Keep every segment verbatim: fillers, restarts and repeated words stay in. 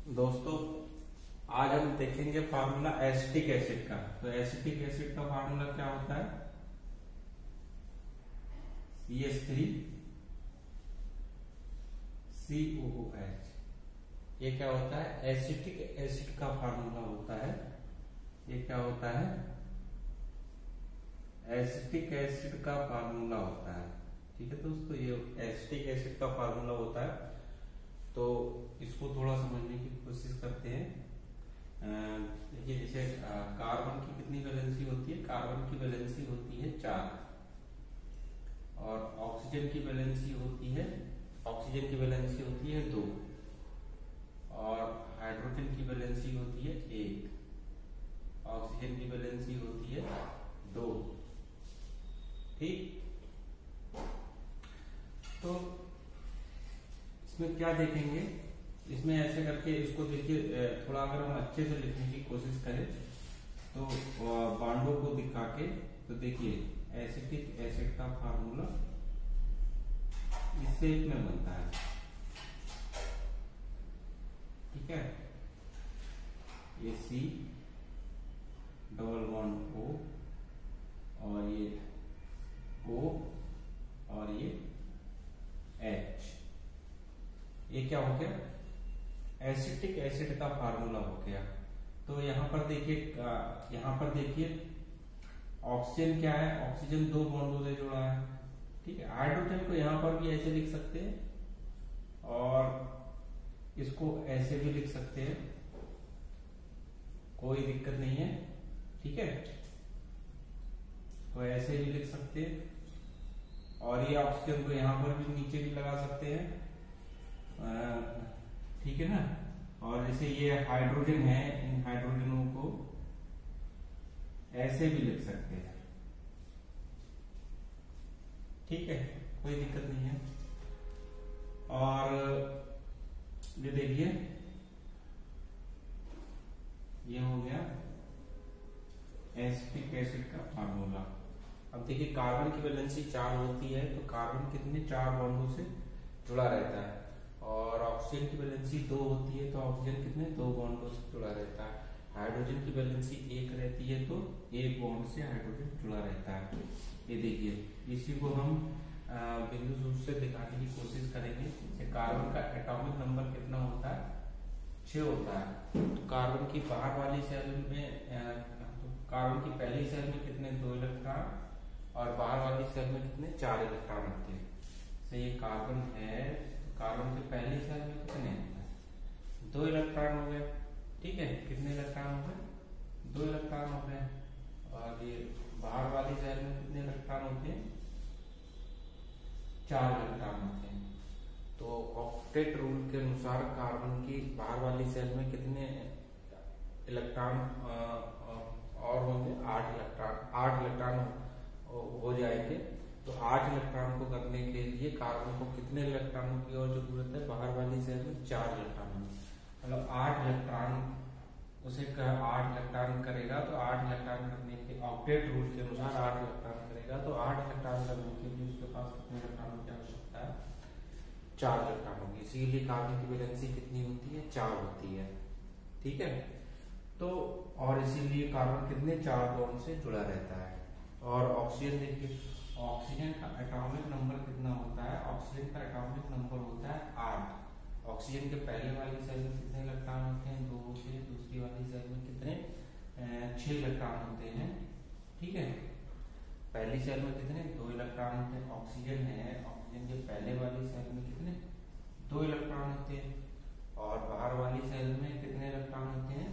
दोस्तों, आज हम देखेंगे फार्मूला एसिटिक एसिड का। तो एसिटिक एसिड का फार्मूला क्या होता है? C H three C O O H. ये क्या होता है? एसिटिक एसिड का फार्मूला होता है। ये क्या होता है? एसिटिक एसिड का फार्मूला होता है। ठीक है दोस्तों, ये एसिटिक एसिड का फार्मूला होता है। तो इसको थोड़ा समझने की कोशिश करते हैं। देखिए, जैसे कार्बन की कितनी वैलेंसी होती है? कार्बन की वैलेंसी होती है चार, और ऑक्सीजन की वैलेंसी होती है ऑक्सीजन की वैलेंसी होती है दो, और हाइड्रोजन की वैलेंसी होती है एक, ऑक्सीजन की वैलेंसी होती है दो। ठीक, तो इसमें क्या देखेंगे? इसमें ऐसे करके इसको देखिए, थोड़ा अगर हम अच्छे से लिखने की कोशिश करें तो बांडों को दिखा के, तो देखिए एसिटिक एसिड का फार्मूला इस शेप में बनता है। ठीक है, ये सी डबल बॉन्ड ओ, और ये ओ, और ये एच। ये क्या हो गया? एसिटिक एसिड का फार्मूला हो गया। तो यहां पर देखिए, यहां पर देखिए ऑक्सीजन क्या है? ऑक्सीजन दो बॉन्डों से जुड़ा है। ठीक है, हाइड्रोजन को यहां पर भी ऐसे लिख सकते हैं, और इसको ऐसे भी लिख सकते हैं, कोई दिक्कत नहीं है। ठीक है, तो ऐसे भी लिख सकते हैं, और ये ऑक्सीजन को यहां पर भी नीचे भी लगा सकते हैं। ठीक है ना। और जैसे ये हाइड्रोजन है, इन हाइड्रोजनों को ऐसे भी लिख सकते हैं। ठीक है, कोई दिक्कत नहीं है। और ये देखिए, ये हो गया एसिटिक एसिड का फार्मूला। अब देखिए, कार्बन की वैलेंसी चार होती है, तो कार्बन कितने चार बॉन्डों से जुड़ा रहता है, और ऑक्सीजन की वैलेंसी दो होती है, तो ऑक्सीजन कितने दो बॉन्डों से जुड़ा रहता है। हाइड्रोजन की वैलेंसी एक रहती है, तो एक बॉन्ड से हाइड्रोजन जुड़ा रहता है। ये देखिए, इसी को हम बिंदु सूत्र से दिखाने की कोशिश करेंगे। कार्बन का एटॉमिक नंबर कितना होता है? छह होता है। तो कार्बन की बाहर वाली सेल में, तो कार्बन की पहली सेल में कितने दो इलेक्ट्रॉन, और बाहर वाली सेल में कितने चार इलेक्ट्रॉन होते हैं। तो ये कार्बन है, कार्बन के पहली सेल में कितने दो इलेक्ट्रॉन हो गए। ठीक है, कितने इलेक्ट्रॉन हो गए? दो इलेक्ट्रॉन हो गए। और ये बाहर वाली सेल में कितने इलेक्ट्रॉन होते हैं? चार इलेक्ट्रॉन होते हैं। तो ऑक्टेट रूल के अनुसार कार्बन की बाहर वाली सेल में कितने इलेक्ट्रॉन और होंगे? आठ इलेक्ट्रॉन आठ इलेक्ट्रॉन हो जाएंगे। तो आठ इलेक्ट्रॉन को करने के लिए कार्बन को कितने इलेक्ट्रॉनों की और जरूरत है? बाहर वाली सेल में चार इलेक्ट्रॉन। मतलब आठ इलेक्ट्रॉन उसे कर, आठ इलेक्ट्रॉन करेगा, तो आठ इलेक्ट्रॉन करने के ऑक्टेट रूल के अनुसार आठ इलेक्ट्रॉन करेगा, तो आठ इलेक्ट्रॉन करने के लिए उसके पास कितने इलेक्ट्रॉनों की आवश्यकता है? चार इलेक्ट्रॉनों की। इसीलिए कार्बन की वैलेंसी कितनी होती है? चार होती है। ठीक है, तो और इसीलिए कार्बन कितने चार बॉन्ड से जुड़ा रहता है। और ऑक्सीजन देखिए, ऑक्सीजन का एटॉमिक नंबर कितना होता है? ऑक्सीजन का एटॉमिक नंबर होता है आठ। ऑक्सीजन के पहले वाली सेल में कितने इलेक्ट्रॉन होते हैं? दो होते हैं। दूसरी वाली सेल में कितने? छह इलेक्ट्रॉन होते हैं। ठीक है, पहली सेल में कितने? दो इलेक्ट्रॉन होते हैं। ऑक्सीजन है, ऑक्सीजन के पहले वाली सेल में कितने? दो इलेक्ट्रॉन होते हैं। और बाहर वाली सेल में कितने इलेक्ट्रॉन होते हैं?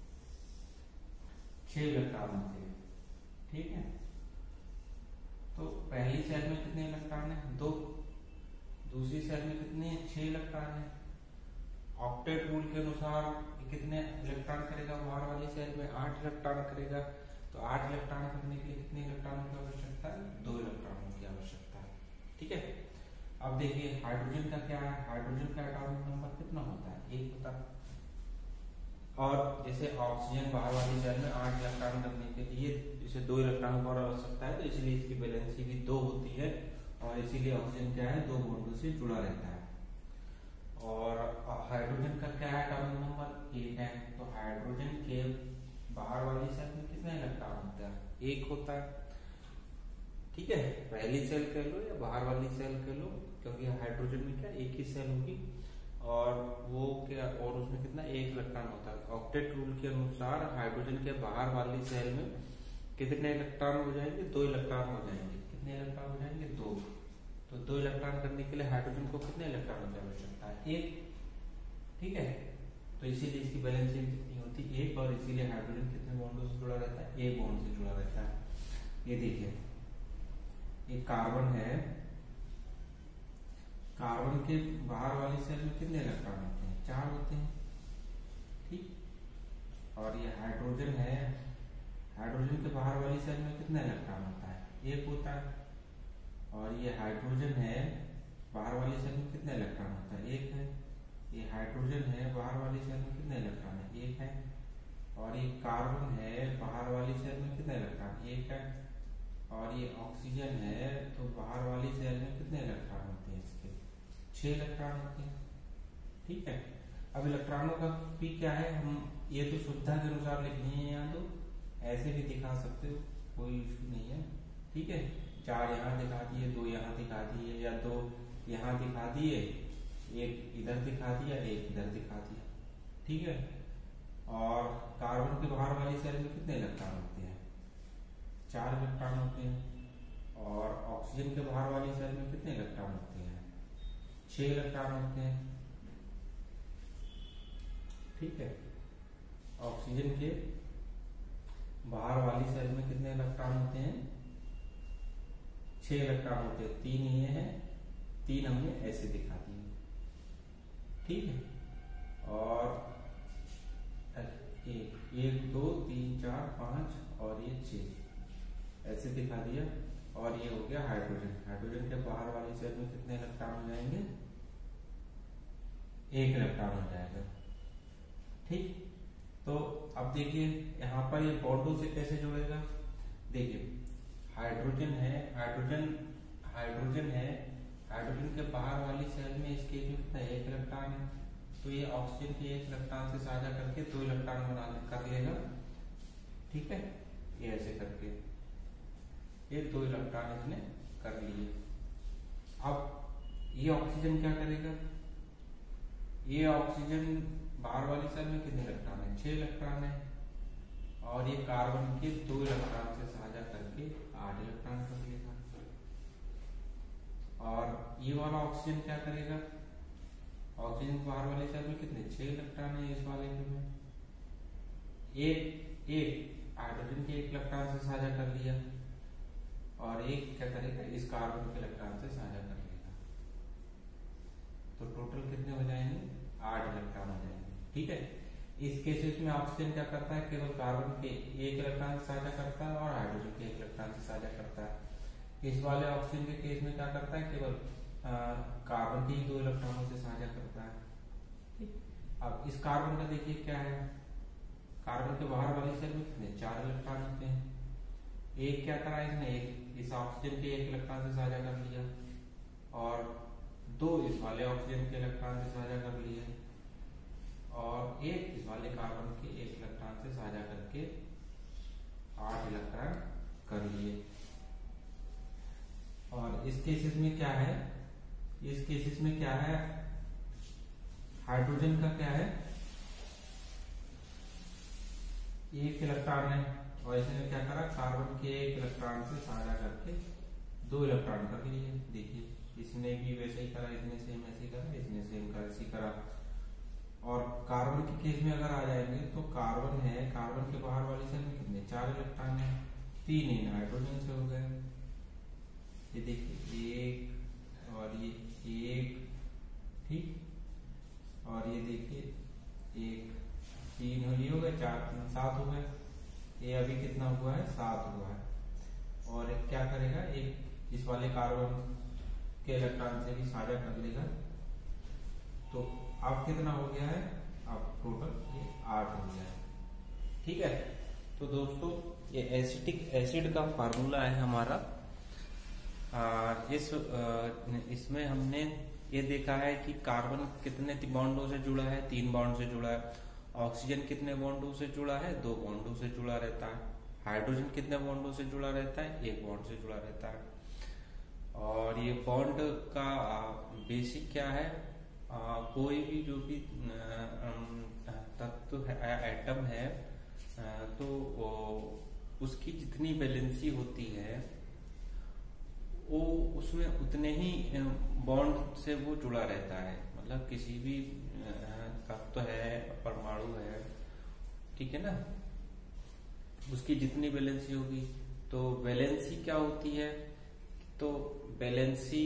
छह इलेक्ट्रॉन होते हैं। ठीक है, तो पहली सेल में कितने इलेक्ट्रॉन है? दो। दूसरी सेल में कितने? छह इलेक्ट्रॉन है। ऑक्टेट रूल के अनुसार कितने इलेक्ट्रॉन करेगा? बाहर वाली सेल में आठ इलेक्ट्रॉन करेगा। तो आठ इलेक्ट्रॉन करने के लिए कितने इलेक्ट्रॉनों की आवश्यकता है? दो इलेक्ट्रॉनों की आवश्यकता है। ठीक है, अब देखिए हाइड्रोजन का क्या है? हाइड्रोजन का एटॉमिक नंबर कितना होता है? एक होता है। और जैसे ऑक्सीजन बाहर वाली सेल में आठ इलेक्ट्रॉन करने के लिए इसे दो इलेक्ट्रॉन की आवश्यकता है, तो इसलिए इसकी वैलेंसी भी दो होती है, और इसीलिए ऑक्सीजन क्या है? दो बॉन्डों से जुड़ा रहता है। और हाइड्रोजन का क्या है एटॉमिक नंबर? एक होता है। ठीक है, पहली सेल कह लो या बाहर वाली सेल कह लो, क्योंकि हाइड्रोजन में क्या एक ही सेल होगी और वो क्या, और उसमें कितना एक इलेक्ट्रॉन होता है। ऑक्टेट रूल के अनुसार हाइड्रोजन के बाहर वाली सेल में कितने इलेक्ट्रॉन हो जाएंगे? दो इलेक्ट्रॉन हो जाएंगे। कितने इलेक्ट्रॉन हो जाएंगे? दो। तो दो इलेक्ट्रॉन करने के लिए हाइड्रोजन को कितने इलेक्ट्रॉनों की आवश्यकता है? एक। ठीक है, तो इसीलिए इसकी बैलेंसिंग कितनी होती है? एक। और इसीलिए हाइड्रोजन कितने बॉन्डों से जुड़ा रहता है? एक बॉन्ड से जुड़ा रहता है। ये देखिए, ये कार्बन है, कार्बन के बाहर वाली सेल में कितने इलेक्ट्रॉन होते हैं? चार होते हैं। ठीक। और ये हाइड्रोजन है, हाइड्रोजन के बाहर वाली सेल में कितने इलेक्ट्रॉन होता है? एक होता है। और ये हाइड्रोजन है, बाहर वाली सेल में कितने इलेक्ट्रॉन होता है? एक है। ये हाइड्रोजन है, बाहर वाली सेल में कितने इलेक्ट्रॉन है? एक है। और ये कार्बन है, बाहर वाली सेल में कितने इलेक्ट्रॉन? एक है। और ये ऑक्सीजन है, तो बाहर वाली सेल में कितने इलेक्ट्रॉन होते हैं? इसके छह इलेक्ट्रॉन होते हैं। ठीक है, अब इलेक्ट्रॉनों का पी क्या है, हम ये तो सुविधा के अनुसार लिखनी है, यहाँ तो ऐसे भी दिखा सकते हो, कोई इशू नहीं है। ठीक है, चार यहाँ दिखा दिए, दो यहाँ दिखा दिए, या दो यहाँ दिखा दिए, एक इधर दिखा दिया, एक इधर दिखा दिया। ठीक है, और कार्बन के बाहर वाली सेल में कितने इलेक्ट्रॉन होते हैं? चार इलेक्ट्रॉन होते हैं। और ऑक्सीजन के बाहर वाली सेल में कितने इलेक्ट्रॉन होते हैं? छह इलेक्ट्रॉन होते हैं। ठीक है, ऑक्सीजन के बाहर वाली सेल में कितने इलेक्ट्रॉन होते हैं? छह इलेक्ट्रॉन होते हैं। तीन ये है, तीन हमने ऐसे दिखा दिए। ठीक है, और एक, एक दो तीन चार पांच और ये छह ऐसे दिखा दिया। और ये हो गया हाइड्रोजन। हाइड्रोजन के बाहर वाली सेल में कितने इलेक्ट्रॉन हो जाएंगे? एक इलेक्ट्रॉन हो जाएगा। ठीक, तो अब देखिए यहाँ पर ये बॉन्डों से कैसे जुड़ेगा। देखिए, हाइड्रोजन है, हाइड्रोजन हाइड्रोजन है, हाइड्रोजन के बाहर वाली सेल में इस केस में कितना? एक इलेक्ट्रॉन है। तो ये ऑक्सीजन के एक इलेक्ट्रॉन से साझा करके दो इलेक्ट्रॉन बना कर लेगा। ठीक है, ये ऐसे करके ये दो इलेक्ट्रॉन इसने कर लिए। अब ये ऑक्सीजन क्या करेगा? ये ऑक्सीजन बाहर वाली सेल में कितने इलेक्ट्रॉन है? छह इलेक्ट्रॉन है। और ये कार्बन के दो इलेक्ट्रॉन से साझा करके आठ इलेक्ट्रॉन कर लेगा। और ये वाला ऑक्सीजन क्या करेगा? ऑक्सीजन बाहर वाले सेल में कितने? छह इलेक्ट्रॉन है इस वाले में। एक एक हाइड्रोजन के एक इलेक्ट्रॉन से साझा कर लिया, और एक क्या करेगा? इस कार्बन के इलेक्ट्रॉन से साझा कर लेगा। तो टोटल कितने हो जाएंगे? आठ इलेक्ट्रॉन हो जाएंगे। ठीक है, इस केसेस में ऑक्सीजन क्या करता है? केवल कार्बन के एक इलेक्ट्रॉन से साझा करता है और हाइड्रोजन के एक इलेक्ट्रॉन से साझा करता है। इस वाले ऑक्सीजन के केस में क्या करता है? केवल कार्बन के ही दो इलेक्ट्रॉनों से साझा करता है। ठीक, अब इस कार्बन का देखिए क्या है, कार्बन के बाहर वाली सेल में कितने? चार इलेक्ट्रॉन होते हैं। एक क्या करा इसने? एक इस ऑक्सीजन के एक इलेक्ट्रॉन से साझा कर लिया, और दो इस वाले ऑक्सीजन के इलेक्ट्रॉन से साझा कर लिया, और एक इस वाले कार्बन के एक इलेक्ट्रॉन से साझा करके आठ इलेक्ट्रॉन कर लिए। और इस केसेस में क्या है? इस केसेस में क्या है? हाइड्रोजन का क्या है? एक इलेक्ट्रॉन है, और इसने क्या करा? कार्बन के एक इलेक्ट्रॉन से साझा करके दो इलेक्ट्रॉन कर लिए। देखिए, इसने भी वैसे ही करा, इसने सेम ऐसे करा, इसने सेम कर ऐसे करा। और कार्बन के केस में अगर आ जाएंगे तो कार्बन है, कार्बन के बाहर वाली सेल में कितने? चार इलेक्ट्रॉन है। तीन इन हाइड्रोजन से हो गए। ये देखिए, एक और ये एक, ठीक, और ये देखिए एक, तीन हो, ये हो गए, चार तीन सात हो गए। ये अभी कितना हुआ है? सात हुआ है। और एक क्या करेगा? एक इस वाले कार्बन के इलेक्ट्रॉन से भी साझा कर लेगा। तो अब कितना हो गया है? अब टोटल ये आठ हो गया है। ठीक है, तो दोस्तों ये एसिटिक एसिड का फार्मूला है हमारा। आ, इस आ, इसमें हमने ये देखा है कि कार्बन कितने बॉन्डों से जुड़ा है? तीन बॉन्ड से जुड़ा है। ऑक्सीजन कितने बॉन्डों से जुड़ा है? दो बॉन्डों से जुड़ा रहता है। हाइड्रोजन कितने बॉन्डों से जुड़ा रहता है, एक बॉन्ड से जुड़ा रहता है। और ये बॉन्ड का बेसिक क्या है, आ, कोई भी जो भी तत्व है, एटम है, आ, तो उसकी जितनी वैलेंसी होती है वो उसमें उतने ही बॉन्ड से वो जुड़ा रहता है। मतलब किसी भी तत्व है, परमाणु है, ठीक है ना, उसकी जितनी वैलेंसी होगी, तो वैलेंसी क्या होती है, तो वैलेंसी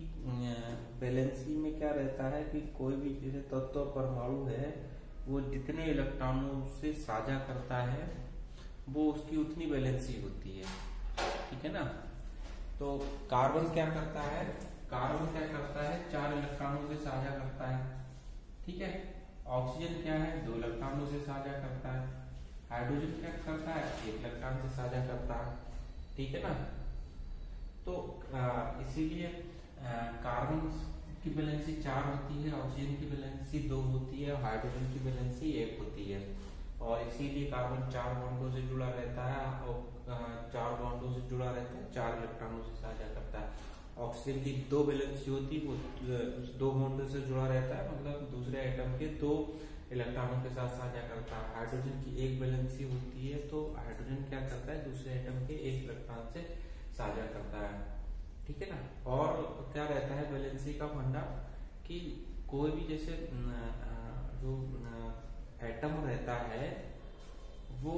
वैलेंसी में क्या रहता है कि कोई भी जैसे तत्व परमाणु है वो जितने इलेक्ट्रॉनों से साझा करता है वो उसकी उतनी वैलेंसी होती है, ठीक है ना। तो कार्बन क्या करता है, कार्बन क्या करता है, चार इलेक्ट्रॉनों से साझा करता है, ठीक है। ऑक्सीजन क्या है, दो इलेक्ट्रॉनों से साझा करता है। हाइड्रोजन क्या करता है, एक इलेक्ट्रॉन से साझा करता है, ठीक है ना। तो इसीलिए कार्बन की वैलेंसी चार होती है, ऑक्सीजन की वैलेंसी दो होती है, हाइड्रोजन की वैलेंसी एक होती है। और इसीलिए कार्बन चार बॉन्डों से जुड़ा रहता है और चार बॉन्डों से जुड़ा रहता है, चार इलेक्ट्रॉनों से साझा करता है। ऑक्सीजन की दो वैलेंसी होती है, वो दो बॉन्डों से जुड़ा रहता है, मतलब दूसरे एटम के दो इलेक्ट्रॉनों के साथ साझा करता है। हाइड्रोजन की एक वैलेंसी होती है, तो हाइड्रोजन क्या करता है, दूसरे एटम के एक इलेक्ट्रॉन से साझा करता है, ठीक है ना। और क्या रहता है वैलेंसी का फंडा कि कोई भी जैसे जो एटम रहता है वो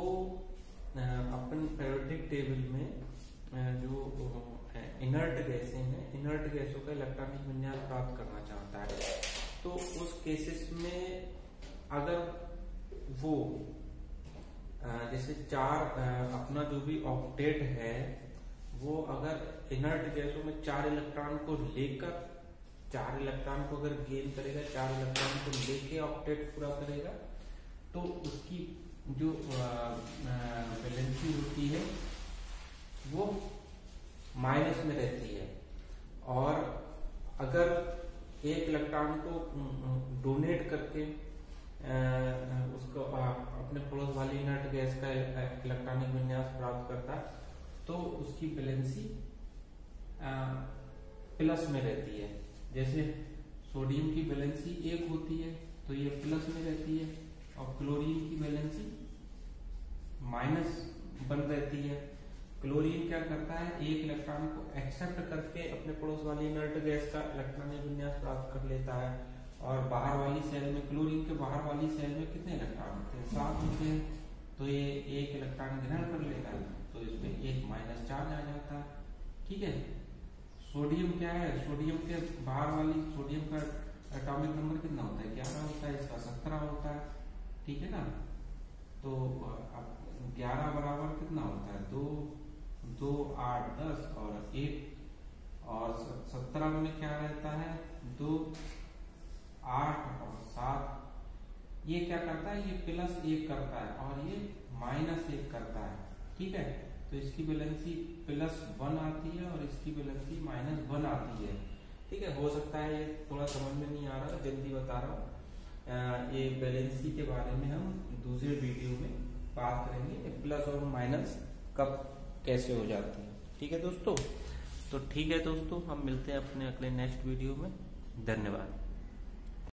अपन पीरियोडिक टेबल में जो इनर्ट गैसें हैं, इनर्ट गैसों का इलेक्ट्रॉनिक विन्यास प्राप्त करना चाहता है। तो उस केसेस में अगर वो जैसे चार अपना जो भी ऑक्टेट है वो अगर इनर्ट गैसों में चार इलेक्ट्रॉन को लेकर, चार इलेक्ट्रॉन को अगर गेन करेगा, चार इलेक्ट्रॉन को लेके ऑक्टेट पूरा करेगा, तो उसकी जो वैलेंसी होती है वो माइनस में रहती है। और अगर एक इलेक्ट्रॉन को डोनेट करके उसको अपने पड़ोस वाली इनर्ट गैस का इलेक्ट्रॉनिक विन्यास प्राप्त करता है, तो उसकी वैलेंसी प्लस में रहती है। जैसे सोडियम की वैलेंसी एक होती है तो ये प्लस में रहती है, और क्लोरीन की वैलेंसी माइनस वन रहती है। क्लोरीन क्या करता है, एक इलेक्ट्रॉन को एक्सेप्ट करके अपने पड़ोस वाली इनर्ट गैस का इलेक्ट्रॉनिक विन्यास प्राप्त कर लेता है। और बाहर वाली सेल में, क्लोरीन के बाहर वाली सेल में कितने इलेक्ट्रॉन होते हैं, सात होते हैं, तो ये एक इलेक्ट्रॉन ग्रहण कर लेता है, तो इसमें एक माइनस चार्ज आ जाता है, ठीक है। सोडियम क्या है, सोडियम के बाहर वाली, सोडियम का एटॉमिक नंबर कितना होता है, ग्यारह होता है, इसका सत्रह होता है, ठीक है ना। तो ग्यारह बराबर कितना होता है, दो दो आठ दस और एक, और सत्रह में क्या रहता है, दो आठ और सात। ये क्या करता है, ये प्लस एक करता है और ये माइनस एक करता है, ठीक है। तो इसकी वैलेंसी प्लस वन आती है और इसकी वैलेंसी माइनस वन आती है, ठीक है। हो सकता है ये थोड़ा समझ में नहीं आ रहा, जल्दी बता रहा हूँ। ये वैलेंसी के बारे में हम दूसरे वीडियो में बात करेंगे, प्लस और माइनस कब कैसे हो जाती है, ठीक है दोस्तों। तो ठीक है दोस्तों, हम मिलते हैं अपने अगले नेक्स्ट वीडियो में। धन्यवाद।